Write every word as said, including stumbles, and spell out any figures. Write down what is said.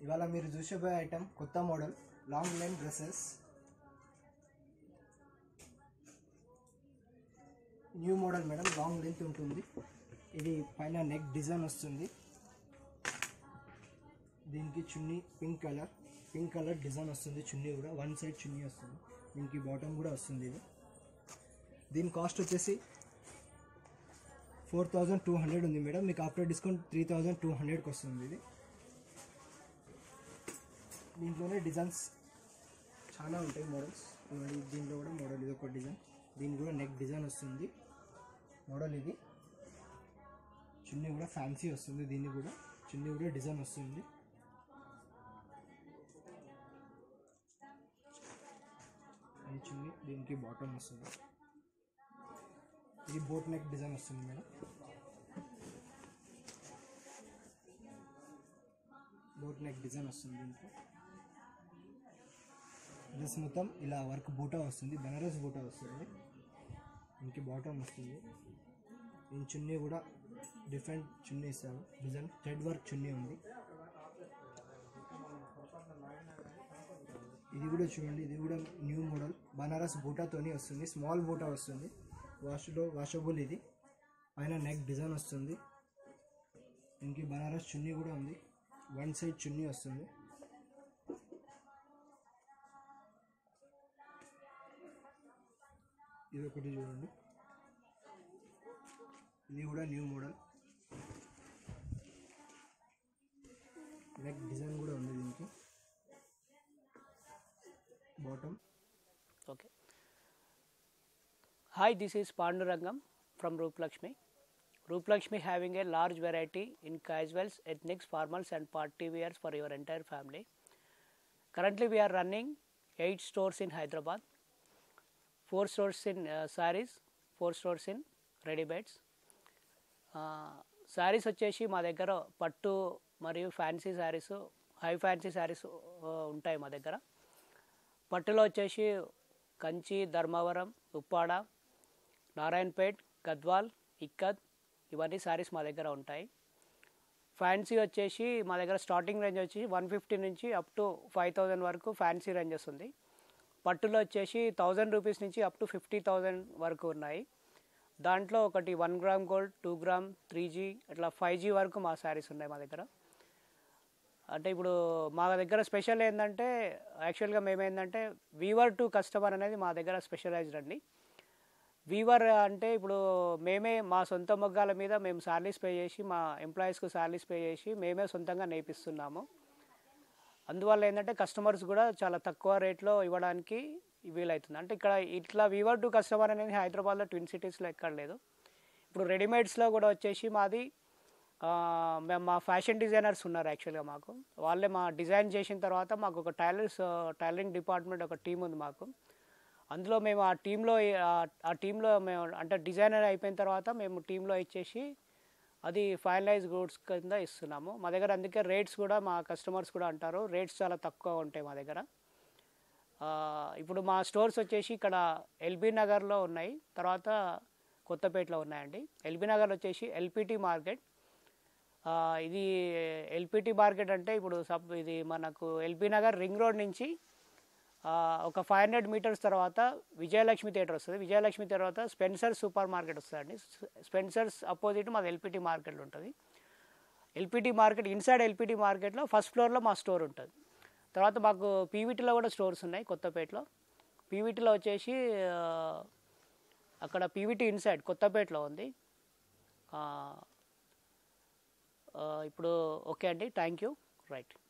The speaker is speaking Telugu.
ఇవాళ మీరు చూసేపోయే ఐటమ్ కొత్త model long line dresses, new model madam. Long length ఉంటుంది. ఇది పైన నెక్ డిజైన్ వస్తుంది. దీనికి చున్నీ pink colour pink colour design వస్తుంది. చున్నీ కూడా వన్ సైడ్ చున్నీ వస్తుంది. దీనికి బాటమ్ కూడా వస్తుంది. ఇది దీని కాస్ట్ వచ్చేసి ఫోర్ థౌజండ్ టూ హండ్రెడ్ ఉంది మేడం. మీకు after discount three thousand two హండ్రెడ్కి వస్తుంది. ఇది దీంట్లోనే డిజైన్స్ చాలా ఉంటాయి, మోడల్స్. దీంట్లో కూడా మోడల్ ఇది ఒక డిజైన్. దీనికి కూడా నెక్ డిజైన్ వస్తుంది మోడల్. ఇది చున్నీ కూడా ఫ్యాన్సీ వస్తుంది. దీన్ని కూడా చున్నీ కూడా డిజైన్ వస్తుంది. ఈ చున్నీ దీనికి బాటమ్ వస్తుంది. ఇది బోట్ నెక్ డిజైన్ వస్తుంది మేడం. బోట్ నెక్ డిజైన్ వస్తుంది. దీంట్లో డ్రెస్ మొత్తం ఇలా వర్క్ బూటా వస్తుంది. బనారస్ బూటా వస్తుంది. దీనికి బాటమ్ వస్తుంది. దీని చున్నీ కూడా డిఫరెంట్ చున్నీ ఇస్తారు. డిజైన్ థ్రెడ్ వర్క్ చున్నీ ఉంది. ఇది కూడా చూడండి, ఇది కూడా న్యూ మోడల్ బనారస్ బూటాతోని వస్తుంది. స్మాల్ బూటా వస్తుంది. వాష్లో వాషబుల్. ఇది పైన నెక్ డిజైన్ వస్తుంది. దీనికి బనారస్ చున్నీ కూడా ఉంది. వన్ సైడ్ చున్నీ వస్తుంది. ఇది ఒకటి చూడండి, ఇది కూడా న్యూ మోడల్. నెక్ డిజైన్ కూడా ఉంది. దీనికి bottom. Okay. Hi, this is Pandurangam from Rupalakshmi. Rupalakshmi having a large variety in casuals, ethnics, formals and party wears for your entire family. Currently we are running eight stores in Hyderabad, four stores in uh, sarees, four stores in ready beds. Saris వచ్చేసి మా దగ్గర పట్టు మరియు fancy saris, high fancy saris ఉంటాయి మా దగ్గర. పట్టులో వచ్చేసి కంచి, ధర్మవరం, ఉప్పాడ, నారాయణపేట్, గద్వాల్, ఇక్కత్ ఇవన్నీ శారీస్ మా దగ్గర ఉంటాయి. ఫ్యాన్సీ వచ్చేసి మా దగ్గర స్టార్టింగ్ రేంజ్ వచ్చి వన్ ఫిఫ్టీ నుంచి అప్ టు ఫైవ్ థౌజండ్ వరకు ఫ్యాన్సీ రేంజ్ వస్తుంది. పట్టులో వచ్చేసి థౌజండ్ రూపీస్ నుంచి అప్ టు ఫిఫ్టీ థౌజండ్ వరకు ఉన్నాయి. దాంట్లో ఒకటి one gram gold, two gram, three G అట్లా ఫైవ్ జీ వరకు మా శారీస్ ఉన్నాయి మా దగ్గర. అంటే ఇప్పుడు మా దగ్గర స్పెషల్ ఏంటంటే, యాక్చువల్గా మేమేంటంటే వీవర్ టు కస్టమర్ అనేది మా దగ్గర స్పెషలైజ్డ్ అండి. వీవర్ అంటే ఇప్పుడు మేమే మా సొంత మొగ్గాల మీద మేము శాలరీస్ పే చేసి, మా ఎంప్లాయీస్కు శాలరీస్ పే చేసి మేమే సొంతంగా నేర్పిస్తున్నాము. అందువల్ల ఏంటంటే కస్టమర్స్ కూడా చాలా తక్కువ రేట్లో ఇవ్వడానికి వీలవుతుంది. అంటే ఇక్కడ ఇట్లా వీవర్ టు కస్టమర్ అనేది హైదరాబాద్లో ట్విన్ సిటీస్లో ఎక్కడ లేదు. ఇప్పుడు రెడీమేడ్స్లో కూడా వచ్చేసి మాది మేము మా ఫ్యాషన్ డిజైనర్స్ ఉన్నారు. యాక్చువల్గా మాకు వాళ్ళే మా డిజైన్ చేసిన తర్వాత మాకు ఒక టైలర్స్ టైలరింగ్ డిపార్ట్మెంట్ ఒక టీం ఉంది మాకు. అందులో మేము ఆ టీంలో ఆ టీంలో మేము అంటే డిజైనర్ అయిపోయిన తర్వాత మేము టీంలో ఇచ్చేసి అది ఫైనలైజ్ గూడ్స్ కింద ఇస్తున్నాము మా దగ్గర. అందుకే రేట్స్ కూడా మా కస్టమర్స్ కూడా అంటారు రేట్స్ చాలా తక్కువ ఉంటాయి మా దగ్గర. ఇప్పుడు మా స్టోర్స్ వచ్చేసి ఇక్కడ ఎల్బీ నగర్లో ఉన్నాయి, తర్వాత కొత్తపేటలో ఉన్నాయండి. ఎల్బీ నగర్ వచ్చేసి ఎల్పిటి మార్కెట్. ఇది ఎల్పిటి మార్కెట్ అంటే ఇప్పుడు సబ్ ఇది మనకు ఎల్బీ నగర్ రింగ్ రోడ్ నుంచి ఒక ఫైవ్ హండ్రెడ్ మీటర్స్ తర్వాత విజయలక్ష్మి థియేటర్ వస్తుంది. విజయలక్ష్మి తర్వాత స్పెన్సర్స్ సూపర్ మార్కెట్ వస్తుందండి. స్పెన్సర్స్ అపోజిట్ మాది ఎల్పిటి మార్కెట్లో ఉంటుంది. ఎల్పిటి మార్కెట్ ఇన్సైడ్ ఎల్పిటి మార్కెట్లో ఫస్ట్ ఫ్లోర్లో మా స్టోర్ ఉంటుంది. తర్వాత మాకు పీవీటీలో కూడా స్టోర్స్ ఉన్నాయి కొత్తపేటలో. పీవీటీలో వచ్చేసి అక్కడ పీవీటీ ఇన్సైడ్ కొత్తపేటలో ఉంది. ఇప్పుడు ఓకే అండి, థ్యాంక్ యూ. రైట్.